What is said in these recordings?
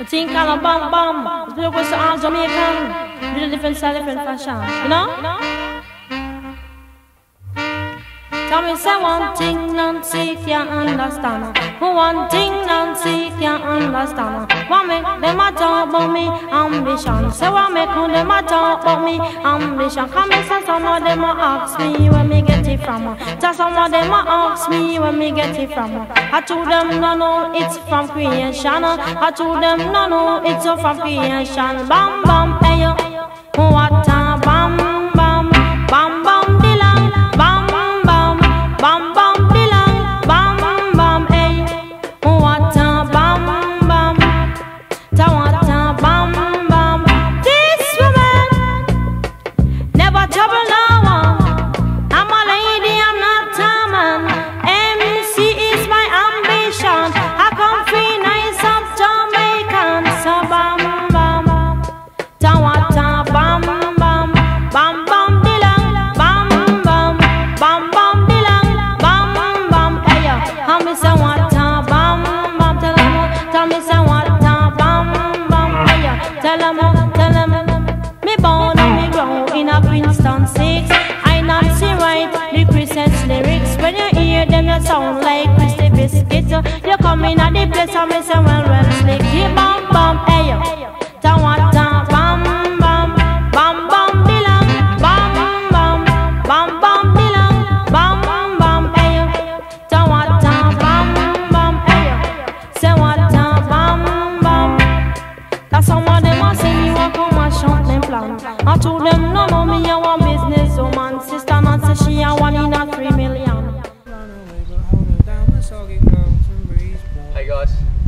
The thing called a bam bam. It's people so all Jamaican. With a different style, different fashion. You know? Tell me say one thing Nancy can't understand. One thing Nancy can't understand. What make them a talk about me ambition? Say what make them a talk about me ambition? Come and say some of them a ask me where me get it from. Tell some of them a ask me where me get it from. I told them no no it's from creation. I told them no no it's from creation. Bam bam hey yo, what a bam bam bam bam dilang bam bam bam bam dilang bam bam hey, what a bam bam ta what a bam bam. This woman never trouble no one. I'm a lady, I'm not a man. MC is my ambition. I come free nice up Jamaican. So bam bam ta what a bam bam bam bam dilang bam bam bam bam dilang bam bam hey yo. How me say what a bam bam? Tell me say what a bam bam hey yo. Tell them me born and me grow in a Princeton 6. I not see right the Christmas lyrics. When you hear them you sound like Christy Biscuit. You come in at the place and me say well slick. Hey bam bam hey yo. Tell what a bam bam bam bam dilang bam bam bam bam dilang bam bam hey yo. Tell what a bam bam hey yo. Say what a bam bam. That's some of them a say me want come and shout them plan. I told them no no me a one business woman. Sister not say she a one in a 3 million. Hey guys,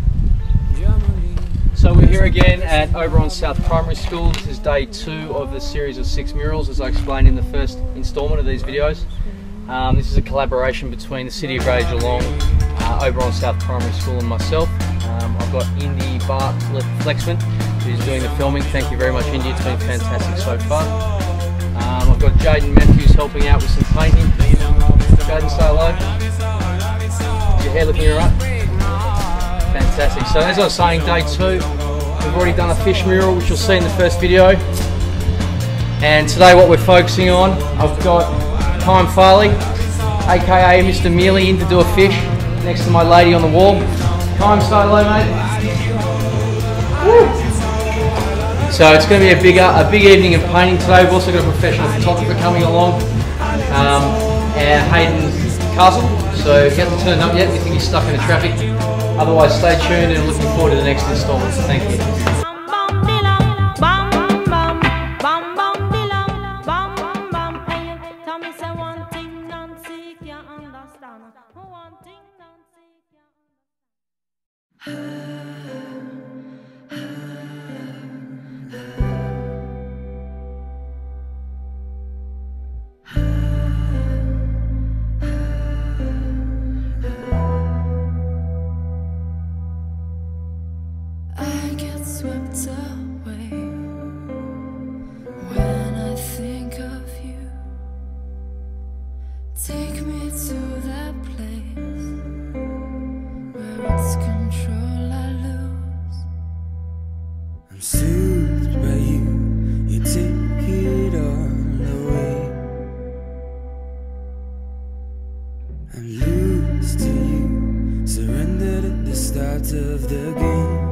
so we're here again at Oberon South Primary School. This is day 2 of the series of 6 murals, as I explained in the first instalment of these videos. This is a collaboration between the City of Greater Geelong, Oberon South Primary School and myself. I've got Indy Bartlett who's doing the filming. Thank you very much Indy, it's been fantastic so far. I've got Jaden Matthews helping out with some painting. Jaden, say hello. Is your hair looking alright? Fantastic. So as I was saying, day 2, we've already done a fish mural, which you'll see in the first video. And today what we're focusing on, I've got Kyme Farley AKA Mr. Meley in to do a fish next to my lady on the wall. Kyme, say hello mate. Woo. So it's going to be a big evening of painting today. We've also got a professional photographer coming along, Hayden Castle. So if he hasn't turned up yet, we think he's stuck in the traffic. Otherwise, stay tuned and looking forward to the next installment. Thank you. I get swept away when I think of you. Take me to that place where it's control I lose. I'm soothed by you, you take it all away. I'm loose to you, surrendered at the start of the game.